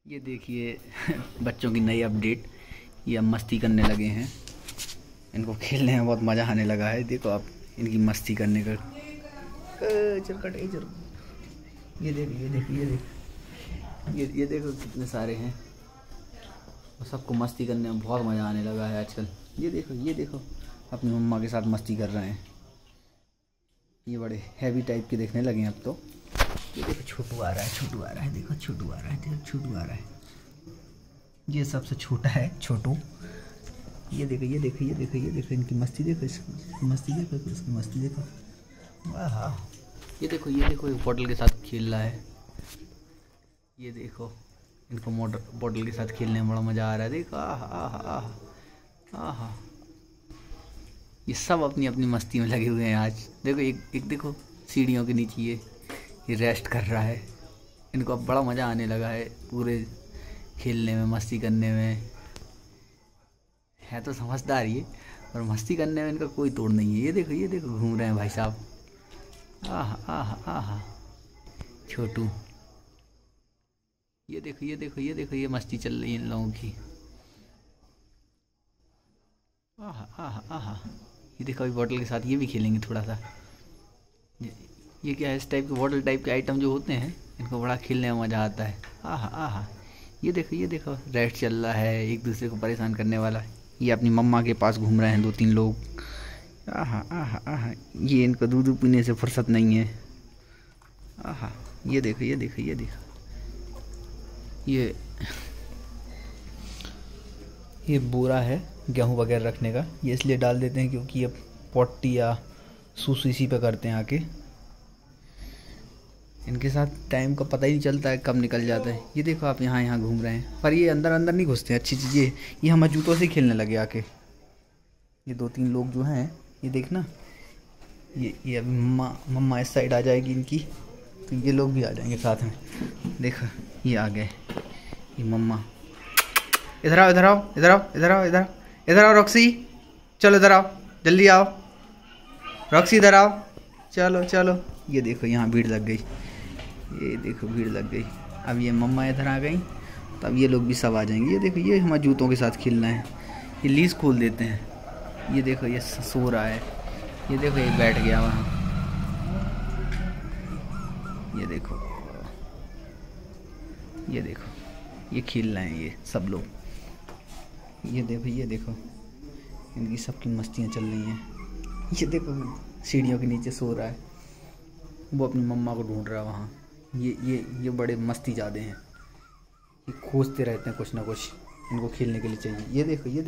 ये देखिए बच्चों की नई अपडेट। ये अब मस्ती करने लगे हैं। इनको खेलने में बहुत मज़ा आने लगा है। देखो आप इनकी मस्ती करने का। चल कट चल। ये देखो ये देखो ये देखो ये देखो कितने सारे हैं। और सबको मस्ती करने में बहुत मज़ा आने लगा है आजकल। ये देखो अपनी मम्मा के साथ मस्ती कर रहे हैं। ये बड़े हैवी टाइप के देखने लगे हैं अब तो। ये देखो छोटू आ रहा है, देखो छोटू आ रहा है। ये सबसे छोटा है छोटू। ये देखो इनकी मस्ती देखो, इसकी मस्ती देखो। वाह ये देखो एक बॉटल के साथ खेल रहा है। ये देखो इनको बॉटल के साथ खेलने में बड़ा मज़ा आ रहा है। देखो आहा ये सब अपनी अपनी मस्ती में लगे हुए हैं आज। देखो एक देखो सीढ़ियों के नीचे ये रेस्ट कर रहा है। इनको अब बड़ा मज़ा आने लगा है पूरे खेलने में, मस्ती करने में। है तो समझदार ये, और मस्ती करने में इनका कोई तोड़ नहीं है। ये देखो घूम रहे हैं भाई साहब। आहा छोटू। ये देखो ये मस्ती चल रही है इन लोगों की। आहा ये देखो अभी बॉटल के साथ ये भी खेलेंगे थोड़ा सा। ये क्या है, इस टाइप के बॉटल टाइप के आइटम जो होते हैं इनको बड़ा खेलने में मज़ा आता है। आहा ये देखो रेस्ट चल रहा है एक दूसरे को परेशान करने वाला। ये अपनी मम्मा के पास घूम रहे हैं 2-3 लोग। आहा ये इनको दूध पीने से फुर्सत नहीं है। आहा ये देखो ये बोरा है गेहूँ वगैरह रखने का। ये इसलिए डाल देते हैं क्योंकि ये पॉटी या सूसू इसी पे करते हैं आके। इनके साथ टाइम का पता ही नहीं चलता है कब निकल जाता है। ये देखो आप यहाँ घूम रहे हैं, पर ये अंदर नहीं घुसते हैं। अच्छी चीज़ ये हमारे जूतों से खेलने लगे आके। ये 2-3 लोग जो हैं ये देखना, ये अभी मम्मा इस साइड आ जाएगी इनकी, तो ये लोग भी आ जाएंगे साथ में। देखो ये आ गए ये मम्मा। इधर आओ रॉक्सी, चलो इधर आओ, जल्दी आओ रॉक्सी, इधर आओ, चलो। ये देखो यहाँ भीड़ लग गई। अब ये मम्मा इधर आ गई, तब ये लोग भी सब आ जाएंगे। ये देखो ये हमारे जूतों के साथ खेलना है। ये लीज खोल देते हैं। ये देखो ये सो रहा है। ये देखो ये बैठ गया वहाँ। ये देखो ये खेल रहे हैं ये सब लोग। ये देखो इनकी सबकी मस्तियाँ चल रही हैं। ये देखो सीढ़ियों के नीचे सो रहा है, वो अपनी मम्मा को ढूंढ रहा है वहाँ। ये बड़े मस्ती ज़्यादा हैं। ये खोजते रहते हैं कुछ ना कुछ, इनको खेलने के लिए चाहिए। ये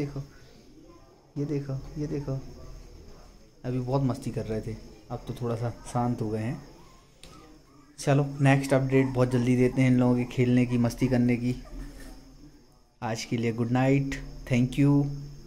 देखो अभी बहुत मस्ती कर रहे थे, अब तो थोड़ा सा शांत हो गए हैं। चलो नेक्स्ट अपडेट बहुत जल्दी देते हैं इन लोगों के खेलने की, मस्ती करने की। आज के लिए गुड नाइट, थैंक यू।